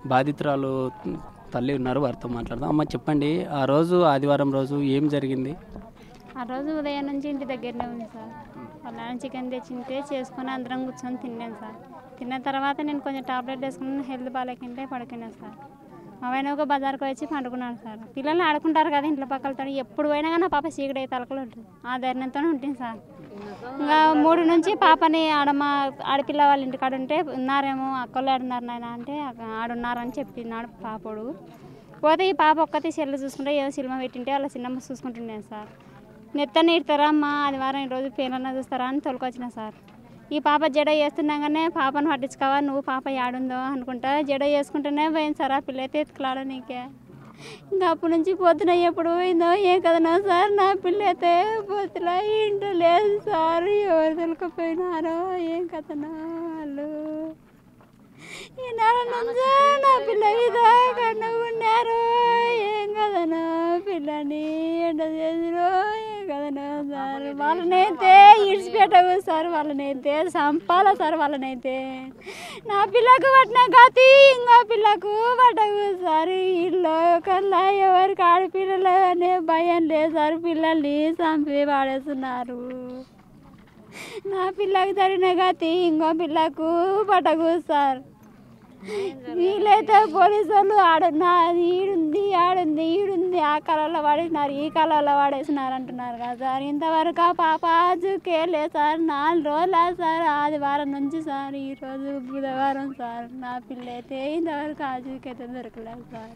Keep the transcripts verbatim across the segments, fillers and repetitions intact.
బాధితురాలు తల్లి ఉన్నారు, వారితో మాట్లాడదాం. అమ్మ చెప్పండి, ఆ రోజు ఆదివారం రోజు ఏం జరిగింది? ఆ రోజు ఉదయం నుంచి ఇంటి దగ్గరనే ఉంది సార్. వాళ్ళ నాన్న చికెన్ తెచ్చింటే చేసుకొని అందరం కూర్చొని తిన్నాను సార్. తిన్న తర్వాత నేను కొంచెం టాబ్లెట్ వేసుకుని హెల్త్ బాగాలేకుంటే పడుకున్నాను సార్. మా ఆయన ఒక బజార్కి వచ్చి పండుకున్నాను సార్. పిల్లలు ఆడుకుంటారు కదా ఇంట్లో పక్కలతో, ఎప్పుడు పోయినా కానీ నా పాప చీకటి తలకలు ఉంటుంది, ఆ ధైర్యంతో ఉంటుంది సార్. ఇంకా మూడు నుంచి పాపని ఆడ మా ఆడపిల్ల వాళ్ళ ఇంటికాడ ఉంటే ఉన్నారేమో, అక్కలు ఆడున్నారు నాయన అంటే ఆడున్నారని చెప్పినాడు పాపడు. పోతే ఈ పాప ఒక్కతే సెల్లు చూసుకుంటే ఏదో సినిమా పెట్టింటే వాళ్ళ చిన్నమ్మ చూసుకుంటున్నాను సార్. నెత్తని ఇడతారా అమ్మా ఆదివారం ఈరోజు పేర్లన్నా చూస్తారా అని తొలకొచ్చిన సార్. ఈ పాప జడ వేస్తున్నాగానే పాపను పట్టించుకోవా, నువ్వు పాప యాడుందో అనుకుంటా జడ వేసుకుంటూనే పోయింది సార్. ఆ పిల్ల అయితే ఎత్తుకులాడ నీకే. ఇంకా అప్పటి నుంచి పొద్దున ఎప్పుడు పోయిందో ఏం కదనో సార్. నా పిల్ల అయితే పొద్దున ఇంటూ లేదు సార్. ఎవరు తొలకపోయినారో ఏం కథనో వాళ్ళు. ఈ నెల నుంచి నా పిల్ల ఇదా కన్నా ఉన్నారు ఏం కదనో పిల్లని ఎండ చేసిరో ఏం కదనో సార్. వాళ్ళనైతే ఇడిచిపెట్టవు సార్, వాళ్ళనైతే చంపాల సార్. వాళ్ళనైతే నా పిల్లకు పట్టిన గతి ఇంకో పిల్లకు పట్టవు సార్. ఇల్లు కల్లా ఎవరికి ఆడపిల్లలు అనే భయం లేదు సార్. పిల్లల్ని చంపి పాడేస్తున్నారు. నా పిల్లకు జరిగిన గతి ఇంకో పిల్లకు పట్టకు సార్. వీళ్ళైతే పోలీసు వాళ్ళు ఆడున్నా ఈడుంది ఆడుంది ఈడుంది ఆ కాలంలో వాడేసినారు ఈ కాలంలో వాడేసినారు అంటున్నారు కదా సార్. ఇంతవరకు ఆ పాప ఆజుకే లేదు సార్. నాలుగు రోజులు సార్, ఆదివారం నుంచి సార్ ఈరోజు బుధవారం సార్. నా పిల్ల అయితే ఇంతవరకు ఆజుకైతే దొరకలేదు సార్.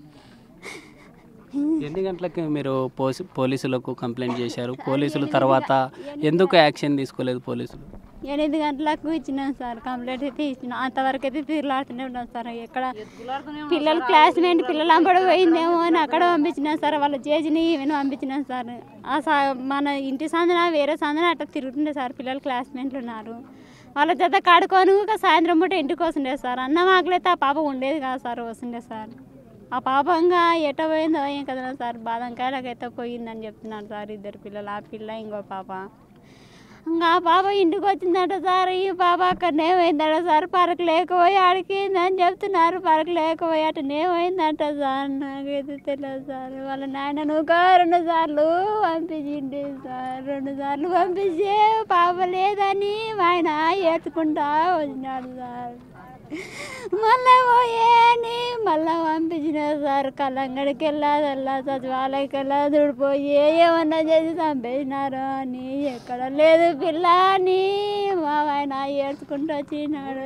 ఎన్ని గంటలకు మీరు పోసి పోలీసులకు కంప్లైంట్ చేశారు? పోలీసులు తర్వాత ఎందుకు యాక్షన్ తీసుకోలేదు పోలీసులు? ఎనిమిది గంటలకు ఇచ్చినాం సార్ కంప్లైంట్ అయితే ఇచ్చినాం. అంతవరకు అయితే తిరుగులాడుతూనే ఉన్నాం సార్. ఎక్కడ పిల్లలు క్లాస్మేట్ పిల్లలు అంబడి పోయిందేమో అని అక్కడ పంపించినాం సార్. వాళ్ళ జేజీని ఈమెను పంపించినాం సార్. ఆ సా మన ఇంటి సందన వేరే సందన అట్లా తిరుగుతుండే సార్. పిల్లలు క్లాస్మేట్లు ఉన్నారు, వాళ్ళ జత కాడుకొని ఒక సాయంత్రం పూట ఇంటికి వస్తుండే సార్. అన్నం ఆకలైతే ఆ పాప ఉండేది కాదు సార్, వస్తుండే సార్. ఆ పాప ఇంకా ఎట్ట పోయిందో ఏం కదా సార్. బాదంకాయలకైతే పోయిందని చెప్తున్నాడు సార్ ఇద్దరు పిల్లలు, ఆ పిల్ల ఇంకో పాప. ఇంకా ఆ పాప ఇంటికి వచ్చిందట సార్. ఈ పాప అక్కడనే పోయిందట సార్. పరకు లేకపోయి ఆడికిందని చెప్తున్నారు. పరకు లేకపోయి అటనే పోయిందట సార్. నాకైతే తెలియదు సార్. వాళ్ళ నాయనను ఒక రెండు సార్లు పంపించింది సార్. రెండు సార్లు పంపించి పాప లేదని ఆయన ఎత్తుకుంటా వచ్చినాడు సార్. మళ్ళీ పోయేని మళ్ళీ పంపించిన సార్. కళ్ళంగడికి వెళ్ళాదల్లా సచివాలయకి వెళ్ళాదుడు పోయి ఏమన్నా చేసి చంపేసినారు అని. ఎక్కడ లేదు పిల్ల అని మా ఆయన ఏడ్చుకుంటూ వచ్చినాడు.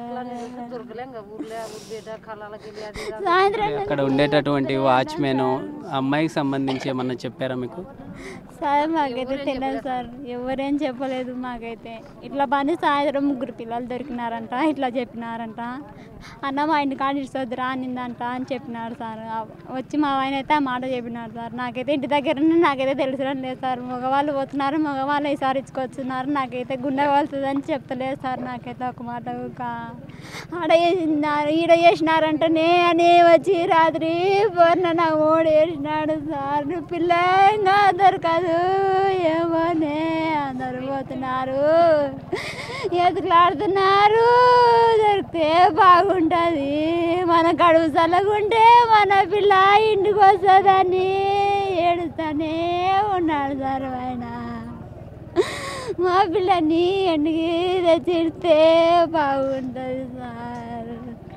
సాయంత్రం అక్కడ ఉండేటటువంటి వాచ్మెన్ అమ్మాయికి సంబంధించి ఏమన్నా చెప్పారా మీకు? సార్ మాకైతే తెలియదు సార్, ఎవరేం చెప్పలేదు మాకైతే. ఇట్లా పని సాయంత్రం ముగ్గురు పిల్లలు దొరికినారంట, ఇట్లా చెప్పినారంట. అన్న మా ఇంటి కాడ ఇడిసొద్దురా అనిందంట అని చెప్పినారు సార్. వచ్చి మా ఆయన అయితే ఆ మాట చెప్పినారు సార్. నాకైతే ఇంటి దగ్గర నాకైతే తెలిసడం లేదు సార్. మగవాళ్ళు పోతున్నారు, మగవాళ్ళు ఈసారి ఇచ్చుకొచ్చున్నారు. నాకైతే గుండె వలుతుందని చెప్తలేదు సార్. నాకైతే ఒక మాట ఒక ఆడ వేసినారు ఈడ వేసినారంటనే అని వచ్చి రాత్రి పొన్న నా ఓడి వేసినాడు సార్. పిల్ల ఇంకా దొరకదు ఏమోనే అందరు పోతున్నారు, ఎదుగులాడుతున్నారు. దొరికితే బాగుంటుంది, మన కడుపు చల్లగుంటే మన పిల్ల ఇంటికి వస్తుందని ఏడుస్తానే ఉన్నాడు సార్ ఆయన. మా పిల్లని ఎండికి తెచ్చిడితే బాగుంటుంది సార్.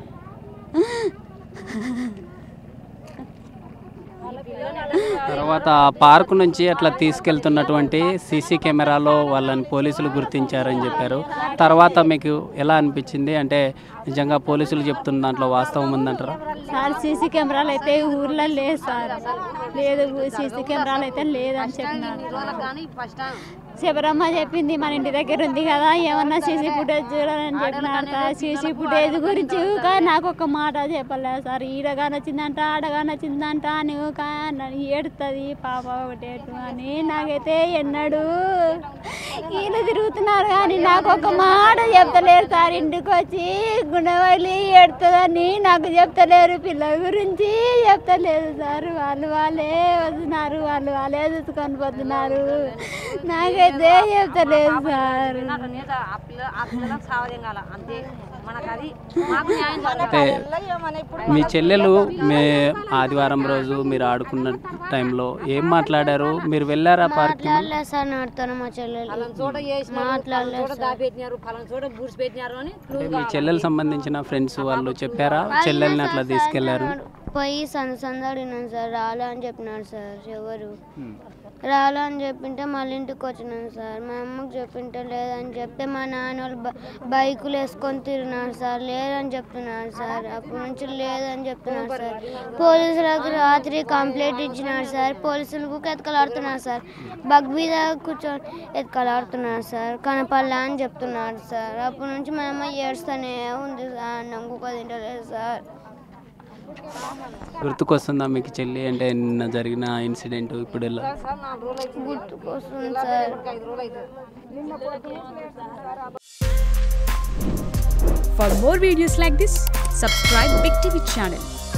తర్వాత ఆ పార్క్ నుంచి అట్లా తీసుకెళ్తున్నటువంటి సీసీ కెమెరాలో వాళ్ళని పోలీసులు గుర్తించారని చెప్పారు. తర్వాత మీకు ఎలా అనిపించింది? అంటే నిజంగా పోలీసులు చెప్తున్న దాంట్లో వాస్తవం ఉందంటారా? సార్ సీసీ కెమెరాలు అయితే ఊర్లో లేదు సార్. లేదు సీసీ కెమెరాలు అయితే లేదని చెప్పినారు. శబరమ్మ చెప్పింది మన ఇంటి దగ్గర ఉంది కదా, ఏమన్నా సీసీ ఫుటేజ్ చూడాలని చెప్పినారు సార్. సీసీ ఫుటేజ్ గురించి నాకు ఒక మాట చెప్పలేదు సార్. ఈడగాని వచ్చిందంట ఆడగాని వచ్చిందంట అని ఏడుతుంది పాప ఒకటేటు అని. నాకైతే ఎన్నడు ఈయన తిరుగుతున్నారు కానీ నాకు ఒక మాట చెప్తలేరు సార్. ఇంటికి వచ్చి గుండెవల్లి ఏడుతుందని నాకు చెప్తలేరు, పిల్లల గురించి చెప్తలేదు సార్. వాళ్ళు వాళ్ళే వస్తున్నారు, వాళ్ళు వాళ్ళే చూసుకొని పోతున్నారు. నాకైతే చెప్పేదే చెప్తలేదు సార్. అంటే మీ చెల్లెలు మీ ఆదివారం రోజు మీరు ఆడుకున్న టైంలో ఏం మాట్లాడారు? మీరు వెళ్ళారా పార్క్? మాట్లాడలేదు సార్ నాడుతాను మా చెల్లెలు మాట్లాడలేదు అంటే మీ చెల్లెలు సంబంధించిన ఫ్రెండ్స్ వాళ్ళు చెప్పారా చెల్లెల్ని అట్లా తీసుకెళ్లారు? పోయి సంద సంద అడిగినాను సార్, రాలే అని చెప్పినాడు సార్. ఎవరు రాలే అని చెప్పింటే మళ్ళీ ఇంటికి వచ్చినాను సార్. మా అమ్మకి చెప్పింటే లేదని చెప్తే మా నాన్న వాళ్ళు బ బైకులు వేసుకొని తిరిగినారు సార్. లేదని చెప్తున్నాడు సార్. అప్పటి నుంచి లేదని చెప్తున్నాడు సార్. పోలీసులకు రాత్రి కంప్లైంట్ ఇచ్చినాడు సార్. పోలీసులకు ఎత్కలాడుతున్నారు సార్. బగ్ మీద కూర్చొని ఎత్కలాడుతున్నారు సార్. కనపల్లా అని చెప్తున్నాడు సార్. అప్పటి నుంచి మా అమ్మ ఏడుస్తూనే ఉంది సార్. అన్నం కుక్క తింటలేదు సార్. గుర్తుకొస్తుందా మీకు చెల్లి అంటే నిన్న జరిగిన ఇన్సిడెంట్ ఇప్పుడు ఎలా గుర్తుకొస్తుంది sir. For more videos like this, subscribe Big T V channel.